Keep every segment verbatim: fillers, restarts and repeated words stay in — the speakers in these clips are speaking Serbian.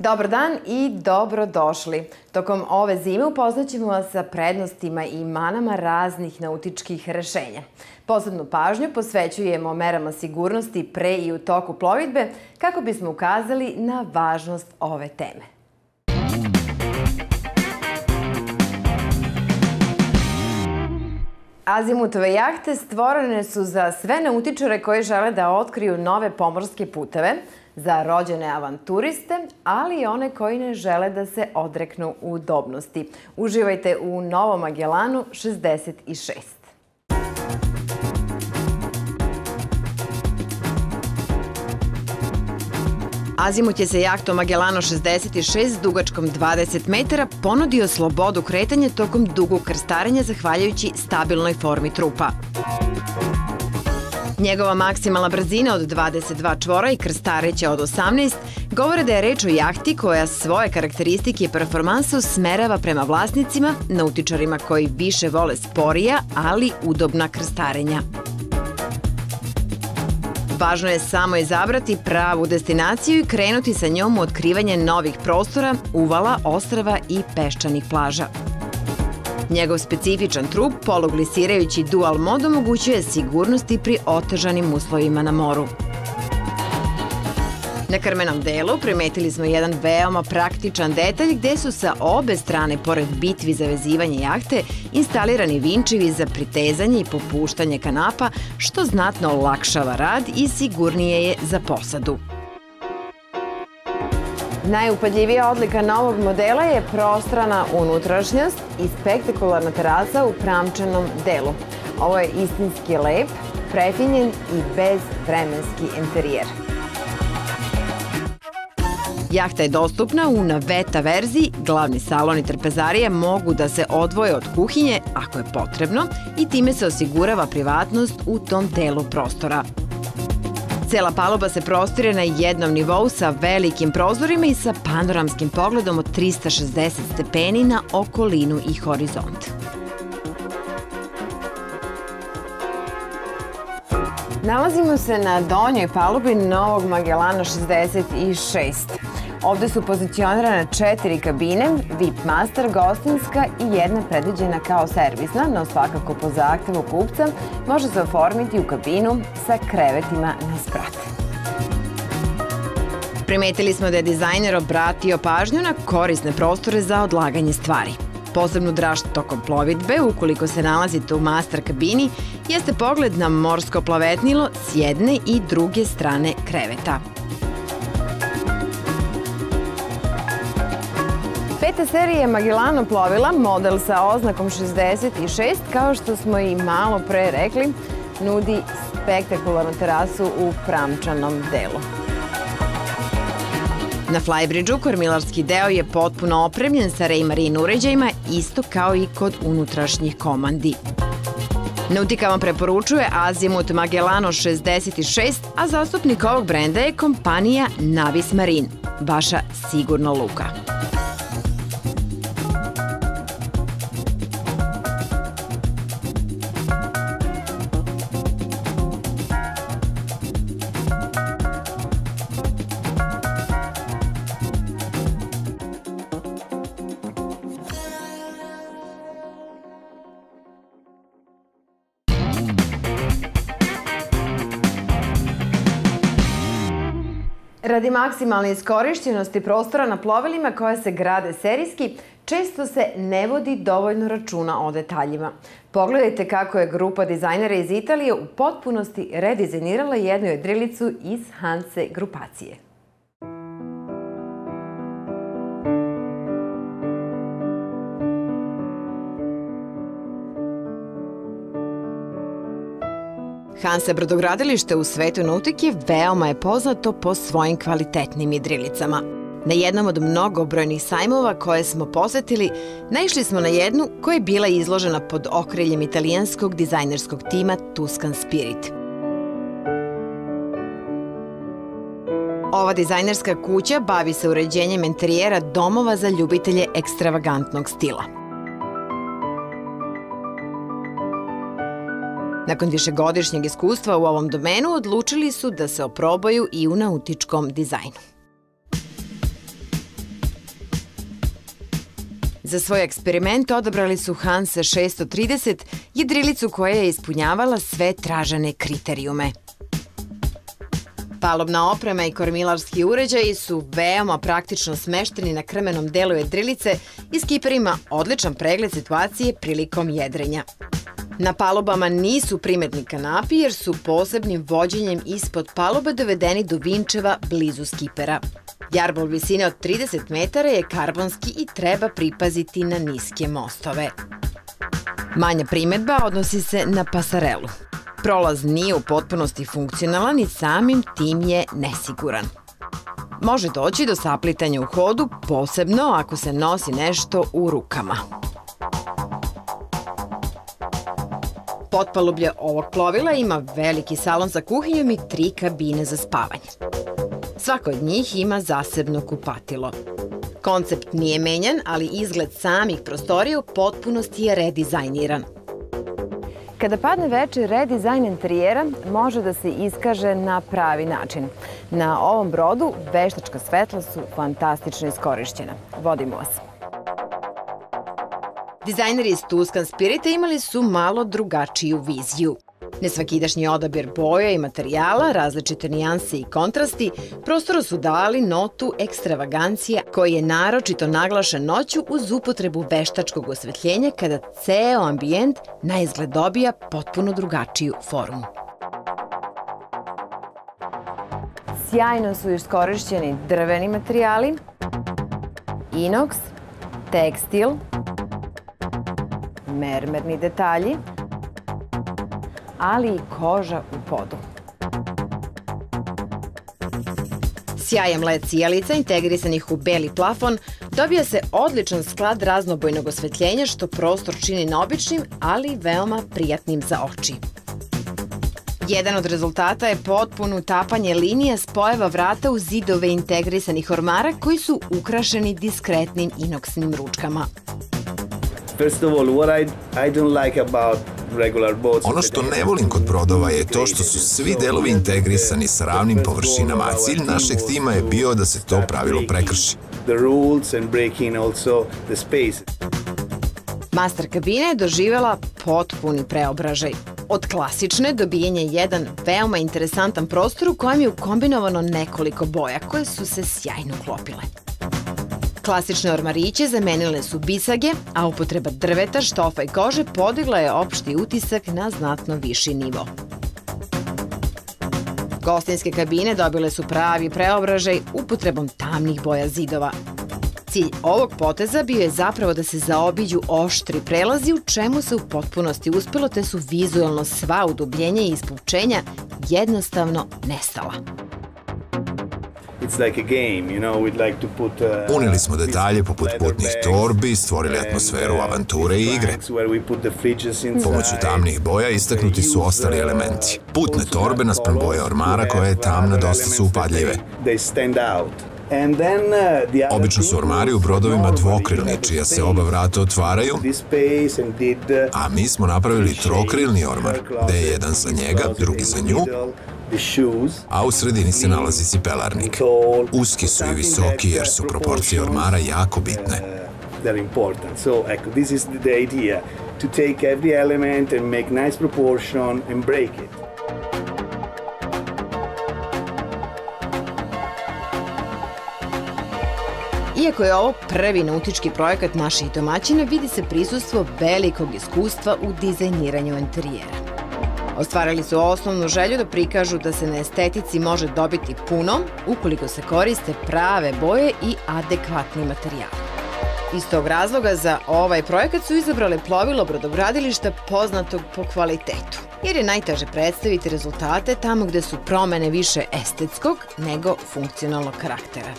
Dobar dan i dobrodošli. Tokom ove zime upoznaćemo vas sa prednostima i manama raznih nautičkih rešenja. Posebnu pažnju posvećujemo merama sigurnosti pre i u toku plovidbe kako bismo ukazali na važnost ove teme. Azimutove jahte stvorene su za sve nautičare koji žele da otkriju nove pomorske puteve, za rođene avanturiste, ali i one koji ne žele da se odreknu udobnosti. Uživajte u novom Magellanu šezdeset šest. Azimut je sa jahtom Magellano šezdeset šest s dugačkom dvadeset metara ponudio slobodu kretanja tokom dugog krstarenja zahvaljujući stabilnoj formi trupa. Njegova maksimalna brzina od dvadeset dva čvora i krstareća od osamnaest govore da je reč o jahti koja svoje karakteristike i performansu smerava prema vlasnicima, nautičarima koji više vole sporija, ali udobna krstarenja. Važno je samo izabrati pravu destinaciju i krenuti sa njom u otkrivanje novih prostora, uvala, ostrava i peščanih plaža. Njegov specifičan trup, poluglisirajući dual mod, omogućuje sigurnosti pri otežanim uslovima na moru. Na krmenom delu primetili smo jedan veoma praktičan detalj gde su sa obe strane, pored bitvi za vezivanje jahte, instalirani vinčivi za pritezanje i popuštanje kanapa, što znatno olakšava rad i sigurnije je za posadu. Najupadljivija odlika novog modela je prostrana unutrašnjost i spektakularna terasa u pramčanom delu. Ovo je istinski lep, prefinjen i bezvremenski interijer. Jahta je dostupna u naveta verziji, glavni salon i trpezarija mogu da se odvoje od kuhinje ako je potrebno i time se osigurava privatnost u tom delu prostora. Cela paluba se prostire na jednom nivou sa velikim prozorima i sa panoramskim pogledom od trista šezdeset stepeni na okolinu i horizont. Nalazimo se na donjoj palubi novog Magellana šezdeset šest. Ovde su pozicionirane četiri kabine, V I P Master, gostinska i jedna predviđena kao servisna, no svakako po zahtevu kupca može se oformiti u kabinu sa krevetima na sprat. Primetili smo da je dizajner obratio pažnju na korisne prostore za odlaganje stvari. Posebnu draž tokom plovidbe, ukoliko se nalazite u master kabini, jeste pogled na morsko plavetnilo s jedne i druge strane kreveta. Peta serija Magellano plovila, model sa oznakom šezdeset šest, kao što smo i malo pre rekli, nudi spektakularnu terasu u pramčanom delu. Na Flybridgeu kormilarski deo je potpuno opremljen sa Raymarine uređajima, isto kao i kod unutrašnjih komandi. Nautika vam preporučuje Azimut Magellano šezdeset šest, a zastupnik ovog brenda je kompanija Navis Marine, vaša sigurna luka. Radi maksimalne iskorišćenosti prostora na plovilima koje se grade serijski, često se ne vodi dovoljno računa o detaljima. Pogledajte kako je grupa dizajnera iz Italije u potpunosti redizajnirala jednu jedrilicu iz Hanse grupacije. Hanse brodogradilište u svetu nautike veoma je poznato po svojim kvalitetnim jedrilicama. Na jednom od mnogobrojnih sajmova koje smo posetili, naišli smo na jednu koja je bila izložena pod okriljem italijanskog dizajnerskog tima Tuscan Spirit. Ova dizajnerska kuća bavi se uređenjem interijera domova za ljubitelje ekstravagantnog stila. Nakon višegodišnjeg iskustva u ovom domenu odlučili su da se oprobaju i u nautičkom dizajnu. Za svoj eksperiment odabrali su Hanse šesto trideset, jedrilicu koja je ispunjavala sve tražene kriterijume. Palubna oprema i kormilarski uređaji su veoma praktično smešteni na krmenom delu jedrilice i skiperima odličan pregled situacije prilikom jedrenja. Na palubama nisu primetni kanapi jer su posebnim vođenjem ispod palube dovedeni do vinčeva blizu skipera. Jarbol visine od trideset metara je karbonski i treba pripaziti na niske mostove. Manja primetba odnosi se na pasarelu. Prolaz nije u potpunosti funkcionalan i samim tim je nesiguran. Može doći do saplitanja u hodu, posebno ako se nosi nešto u rukama. Potpalublje ovog plovila ima veliki salon za kuhinjom i tri kabine za spavanje. Svaka od njih ima zasebno kupatilo. Koncept nije menjan, ali izgled samih prostorija u potpunosti je redizajniran. Kada padne veče, redizajn interijera može da se iskaže na pravi način. Na ovom brodu veštačka svetla su fantastično iskorišćena. Vodimo vas. Dizajneri iz Tuscan Spirita imali su malo drugačiju viziju. Nesvakidašnji odabir boja i materijala, različite nijanse i kontrasti, prostoru su dali notu ekstravagancije koji je naročito naglašen noću uz upotrebu veštačkog osvetljenja kada ceo ambijent na izgled dobija potpuno drugačiju formu. Sjajno su iskorišćeni drveni materijali, inoks, tekstil, mermerni detalji, ali i koža u podu. Sjajem led sijalica integrisanih u beli plafon dobija se odličan sklad raznobojnog osvetljenja što prostor čini neobičnim, ali veoma prijatnim za oči. Jedan od rezultata je potpuno utapanje linija spojeva vrata u zidove integrisanih ormara koji su ukrašeni diskretnim inoksnim ručkama. Ono što ne volim kod brodova je to što su svi delovi integrisani sa ravnim površinama, a cilj našeg tima je bio da se to pravilo prekrši. Master kabina je doživjela potpuni preobražaj. Od klasične dobijen je jedan veoma interesantan prostor u kojem je ukombinovano nekoliko boja koje su se sjajno uklopile. Klasične ormariće zamenile su bisage, a upotreba drveta, štofa i kože podigla je opšti utisak na znatno viši nivo. Gostinske kabine dobile su pravi preobražaj upotrebom tamnih boja zidova. Cilj ovog poteza bio je zapravo da se zaobiđu oštri prelazi u čemu se u potpunosti uspelo te su vizualno sva udubljenja i ispučenja jednostavno nestala. Uneli smo detalje poput putnih torbi, stvorili atmosferu avanture i igre. Pomoću tamnih boja istaknuti su ostali elementi. Putne torbe naspram boje ormara koja je tamna dosta su upadljive. Obično su ormari u brodovima dvokrilni, čija se oba vrata otvaraju, a mi smo napravili trokrilni ormar, gde je jedan za njega, drugi za nju, a u sredini se nalazi cipelarnik. Uski su i visoki jer su proporcije ormara jako bitne. Iako je ovo prvi nautički projekat naših domaćina, vidi se prisustvo velikog iskustva u dizajniranju interijera. Ostvarili su osnovnu želju da prikažu da se na estetici može dobiti puno ukoliko se koriste prave boje i adekvatni materijali. Iz tog razloga za ovaj projekat su izabrali plovilo brodogradilišta poznatog po kvalitetu, jer je najteže predstaviti rezultate tamo gde su promene više estetskog nego funkcionalnog karaktera.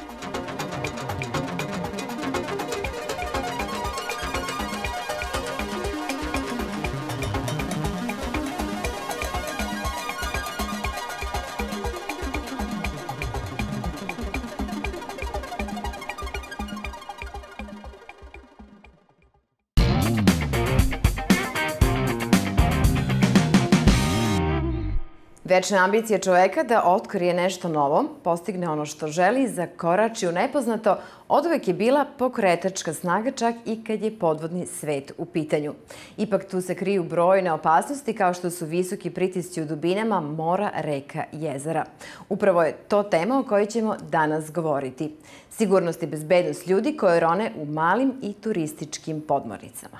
Večna ambicija čoveka da otkrije nešto novo, postigne ono što želi i zakorači u nepoznato, oduvek je bila pokretačka snaga čak i kad je podvodni svet u pitanju. Ipak tu se kriju brojne opasnosti kao što su visoki pritisci u dubinama mora, reka, jezera. Upravo je to tema o kojoj ćemo danas govoriti. Sigurnost i bezbednost ljudi koje rone u malim i turističkim podmornicama.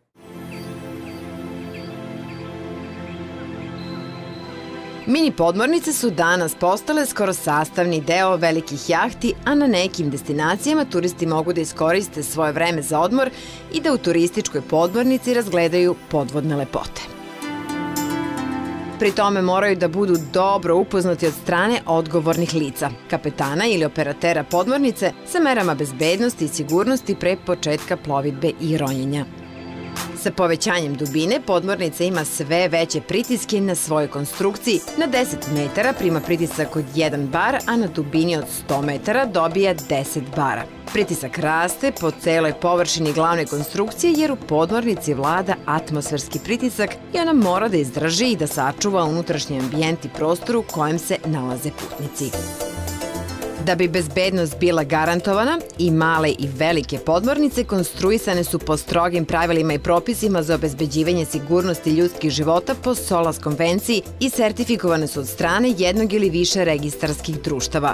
Mini podmornice su danas postale skoro sastavni deo velikih jahti, a na nekim destinacijama turisti mogu da iskoriste svoje vreme za odmor i da u turističkoj podmornici razgledaju podvodne lepote. Pri tome moraju da budu dobro upoznati od strane odgovornih lica, kapetana ili operatera podmornice sa merama bezbednosti i sigurnosti pre početka plovidbe i ronjenja. Sa povećanjem dubine, podmornica ima sve veće pritiske na svojoj konstrukciji. Na deset metara prima pritisak od jedan bar, a na dubini od sto metara dobija deset bara. Pritisak raste po celoj površini glavne konstrukcije jer u podmornici vlada atmosferski pritisak i ona mora da izdrži i da sačuva unutrašnji ambijent i prostor u kojem se nalaze putnici. Da bi bezbednost bila garantovana, i male i velike podmornice konstruisane su po strogim pravilima i propisima za obezbeđivanje sigurnosti ljudskih života po SOLAS konvenciji i sertifikovane su od strane jednog ili više registarskih društava.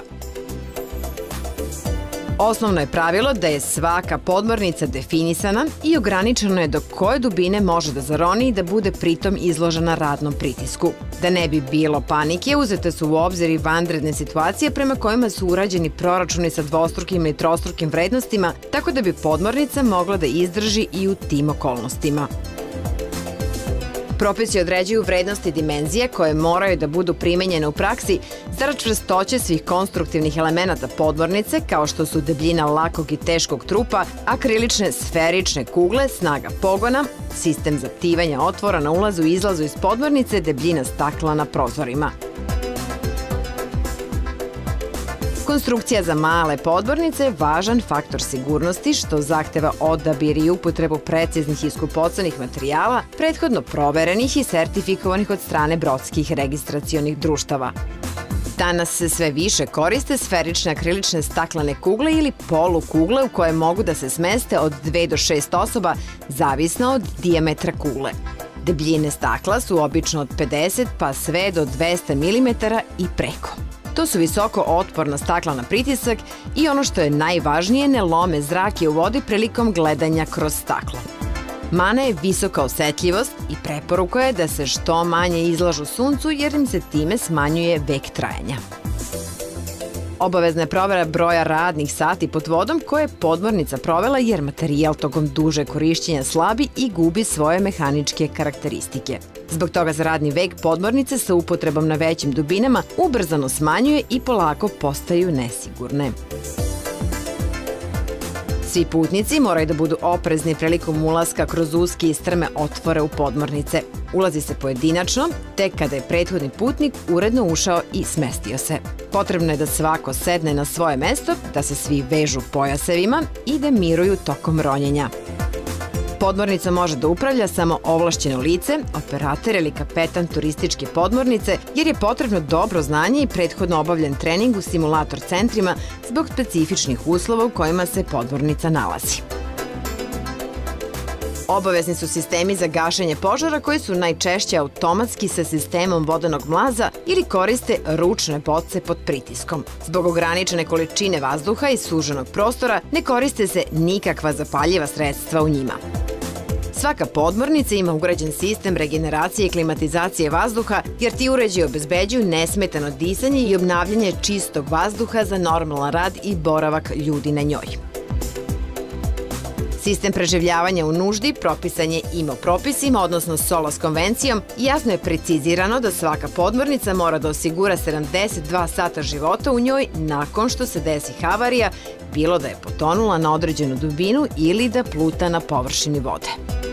Osnovno je pravilo da je svaka podmornica definisana i ograničeno je do koje dubine može da zaroni i da bude pritom izložena radnom pritisku. Da ne bi bilo panike, uzete su u obzir i vanredne situacije prema kojima su urađeni proračuni sa dvostrukim ili trostrukim vrednostima, tako da bi podmornica mogla da izdrži i u tim okolnostima. Propisi određuju vrednosti i dimenzije koje moraju da budu primenjene u praksi zarad čvrstoće svih konstruktivnih elemenata podmornice kao što su debljina lakog i teškog trupa, akrilične sferične kugle, snaga pogona, sistem zaptivanja otvora na ulazu i izlazu iz podmornice, debljina stakla na prozorima. Konstrukcija za male podmornice je važan faktor sigurnosti što zahteva odabir i upotrebu preciznih i skupocenih materijala, prethodno proverenih i sertifikovanih od strane brodskih registracionih društava. Danas se sve više koriste sferične akrilične staklene kugle ili polukugle u koje mogu da se smeste od dve do šest osoba, zavisno od dijametra kugle. Debljine stakla su obično od pedeset pa sve do dvesta milimetara i preko. To su visoko otporna stakla na pritisak i ono što je najvažnije, ne lome zrake u vodi prilikom gledanja kroz staklo. Mana je visoka osetljivost i preporuka je da se što manje izlažu suncu jer im se time smanjuje vek trajanja. Obavezna je provera broja radnih sati pod vodom koje je podmornica provela jer materijal tokom duže korišćenja slabi i gubi svoje mehaničke karakteristike. Zbog toga za radni vek podmornice sa upotrebom na većim dubinama ubrzano smanjuje i polako postaju nesigurne. Svi putnici moraju da budu oprezni prilikom ulaska kroz uske i strme otvore u podmornice. Ulazi se pojedinačno, tek kada je prethodni putnik uredno ušao i smestio se. Potrebno je da svako sedne na svoje mesto, da se svi vežu pojasevima i da miruju tokom ronjenja. Podmornica može da upravlja samo ovlašćeno lice, operator ili kapetan turističke podmornice, jer je potrebno dobro znanje i prethodno obavljen trening u simulator centrima zbog specifičnih uslova u kojima se podmornica nalazi. Obavezni su sistemi za gašenje požara koji su najčešće automatski sa sistemom vodenog mlaza ili koriste ručne boce pod pritiskom. Zbog ograničene količine vazduha i suženog prostora ne koriste se nikakva zapaljiva sredstva u njima. Svaka podmornica ima ugrađen sistem regeneracije i klimatizacije vazduha jer ti uređaji obezbeđuju nesmetano disanje i obnavljanje čistog vazduha za normalan rad i boravak ljudi na njoj. Sistem preživljavanja u nuždi propisan je I M O propisima, odnosno SOLAS konvencijom i jasno je precizirano da svaka podmornica mora da osigura sedamdeset dva sata života u njoj nakon što se desi havarija, bilo da je potonula na određenu dubinu ili da pluta na površini vode.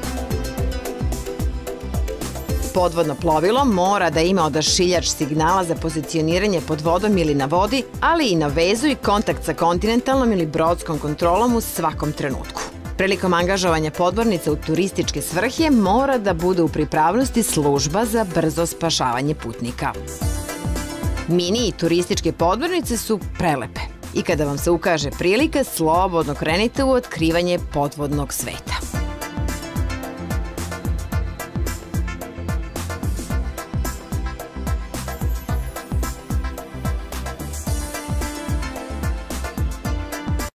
Podvodno plovilo mora da ima odašiljač signala za pozicioniranje pod vodom ili na vodi, ali i na vezu i kontakt sa kontinentalnom ili brodskom kontrolom u svakom trenutku. Prilikom angažovanja podmornica u turističke svrhe mora da bude u pripravnosti služba za brzo spašavanje putnika. Mini i turističke podmornice su prelepe. I kada vam se ukaže prilika, slobodno krenite u otkrivanje podvodnog sveta.